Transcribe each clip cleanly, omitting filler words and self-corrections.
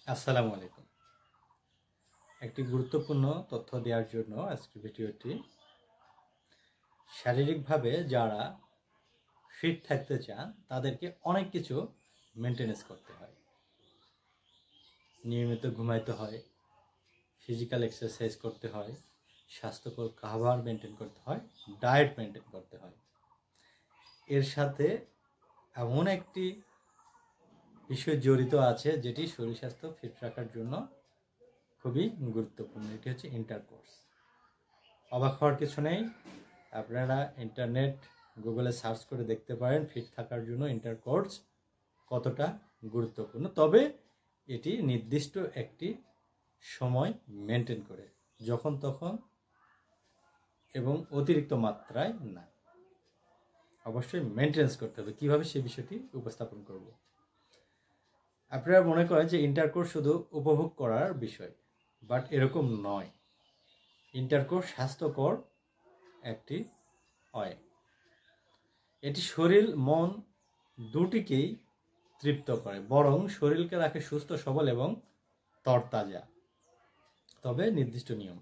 আসসালামু আলাইকুম। একটি গুরুত্বপূর্ণ তথ্য দেওয়ার জন্য আজকের ভিডিওটি। শারীরিকভাবে যারা ফিট থাকতে চান তাদেরকে অনেক কিছু মেনটেনেন্স করতে হয়। নিয়মিত ঘুমাইতে হয়, ফিজিক্যাল এক্সারসাইজ করতে হয়, স্বাস্থ্যকর খাবার মেনটেন করতে হয়, ডায়েট মেনটেন করতে হয়। এর সাথে এমন একটি বিষয় জড়িত আছে যেটি শরীর স্বাস্থ্য ফিট রাখার জন্য খুবই গুরুত্বপূর্ণ। এটি হচ্ছে ইন্টারকোর্স। অবাক হওয়ার কিছু নেই। আপনারা ইন্টারনেট গুগলে সার্চ করে দেখতে পারেন ফিট থাকার জন্য ইন্টারকোর্স কতটা গুরুত্বপূর্ণ। তবে এটি নির্দিষ্ট একটি সময় মেনটেন করে, যখন তখন এবং অতিরিক্ত মাত্রায় না। অবশ্যই মেনটেন্স করতে হবে। কিভাবে সে বিষয়টি উপস্থাপন করব। আপনারা মনে করেন যে ইন্টারকোর্স শুধু উপভোগ করার বিষয়, বাট এরকম নয়। ইন্টারকোর্স স্বাস্থ্যকর একটি হয়। এটি শরীর মন দুটিকেই তৃপ্ত করে, বরং শরীরকে রাখে সুস্থ সবল এবং তরতাজা। তবে নির্দিষ্ট নিয়ম।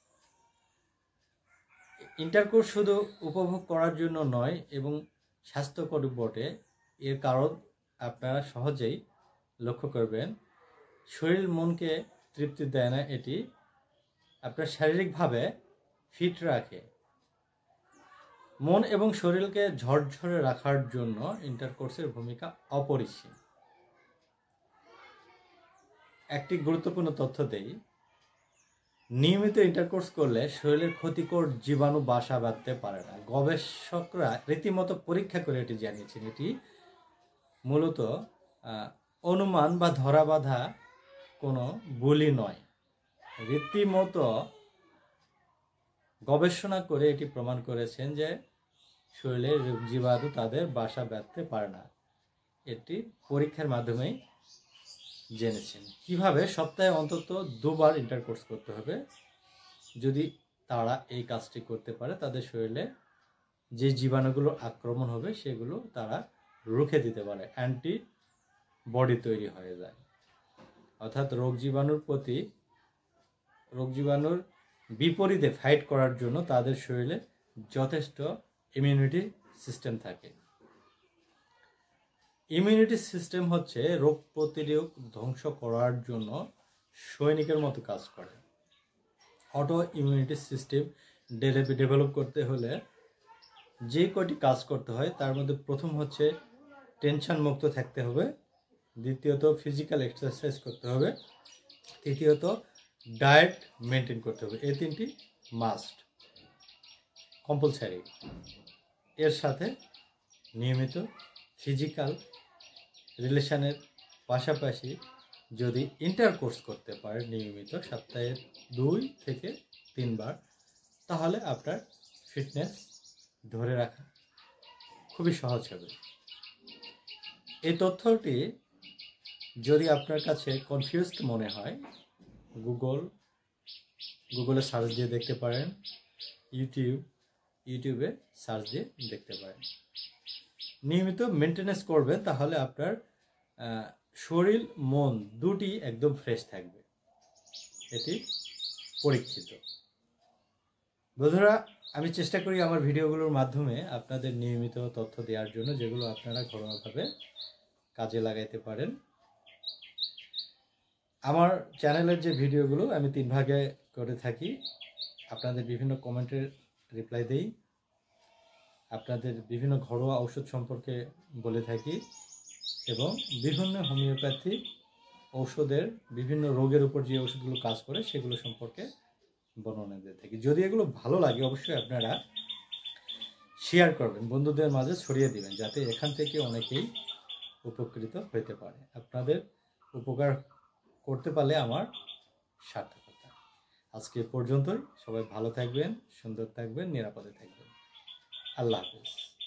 ইন্টারকোর্স শুধু উপভোগ করার জন্য নয় এবং স্বাস্থ্যকর বটে। এর কারণ আপনারা সহজেই লক্ষ্য করবেন। শরীর মনকে তৃপ্তি দেয় না, এটি আপনার শারীরিকভাবে ফিট রাখে। মন এবং শরীরকে ঝরঝরে রাখার জন্য ইন্টারকোর্সের ভূমিকা অপরিসীম। একটি গুরুত্বপূর্ণ তথ্য দেই। নিয়মিত ইন্টারকোর্স করলে শরীরের ক্ষতিকর জীবাণু বাসা বাঁধতে পারে না। গবেষকরা রীতিমতো পরীক্ষা করে এটি জানিয়েছেন। এটি মূলত অনুমান বা ধরা বাঁধা কোনো বুলি নয়। রীতিমতো গবেষণা করে এটি প্রমাণ করেছেন যে শরীরে রোগ জীবাণু তাদের বাসা বাঁধতে পারে না। এটি পরীক্ষার মাধ্যমেই জেনেছেন। কিভাবে? সপ্তাহে অন্তত 2 বার ইন্টারকোর্স করতে হবে। যদি তারা এই কাজটি করতে পারে, তাদের শরীরে যে জীবাণুগুলো আক্রমণ হবে সেগুলো তারা রুখে দিতে পারে, অ্যান্টিবডি তৈরি হয়ে যায়। অর্থাৎ রোগ জীবাণুর বিপরীতে ফাইট করার জন্য তাদের শরীরে যথেষ্ট ইমিউনিটি সিস্টেম থাকে। ইমিউনিটি সিস্টেম হচ্ছে রোগ প্রতিরোধ ধ্বংস করার জন্য সৈনিকের মতো কাজ করে। অটো ইমিউনিটি সিস্টেম ডেভেলপ করতে হলে যে কয়টি কাজ করতে হয় তার মধ্যে প্রথম হচ্ছে টেনশন মুক্ত থাকতে হবে, দ্বিতীয়ত ফিজিক্যাল এক্সারসাইজ করতে হবে, তৃতীয়ত ডায়েট মেনটেন করতে হবে। এই 3টি মাস্ট, কম্পালসারি। এর সাথে নিয়মিত ফিজিক্যাল রিলেশনের পাশাপাশি যদি ইন্টারকোর্স করতে পারে নিয়মিত সপ্তাহে 2 থেকে 3 বার, তাহলে আপনার ফিটনেস ধরে রাখা খুবই সহজ হবে। এই তথ্যটি যদি আপনার কাছে কনফিউজড মনে হয়, গুগলে সার্চ দিয়ে দেখতে পারেন, ইউটিউবে সার্চ দিয়ে দেখতে পারেন। নিয়মিত মেনটেনেন্স করবেন, তাহলে আপনার শরীর মন দুটি একদম ফ্রেশ থাকবে। এটি পরীক্ষিত। বন্ধুরা, আমি চেষ্টা করি আমার ভিডিওগুলোর মাধ্যমে আপনাদের নিয়মিত তথ্য দেওয়ার জন্য, যেগুলো আপনারা ঘরোয়াভাবে কাজে লাগাইতে পারেন। আমার চ্যানেলের যে ভিডিওগুলো আমি 3 ভাগে করে থাকি। আপনাদের বিভিন্ন কমেন্টের রিপ্লাই দেই, আপনাদের বিভিন্ন ঘরোয়া ঔষধ সম্পর্কে বলে থাকি এবং বিভিন্ন হোমিওপ্যাথি ঔষধের বিভিন্ন রোগের উপর যে ওষুধগুলো কাজ করে সেগুলো সম্পর্কে বর্ণনা দিয়ে থাকি। যদি এগুলো ভালো লাগে অবশ্যই আপনারা শেয়ার করবেন, বন্ধুদের মাঝে ছড়িয়ে দিবেন, যাতে এখান থেকে অনেকেই উপকৃত হতে পারে। আপনাদের উপকার করতে পারলে আমার সার্থকতা। আজকে পর্যন্তই। সবাই ভালো থাকবেন, সুন্দর থাকবেন, নিরাপদে থাকবেন। আল্লাহ হাফেজ।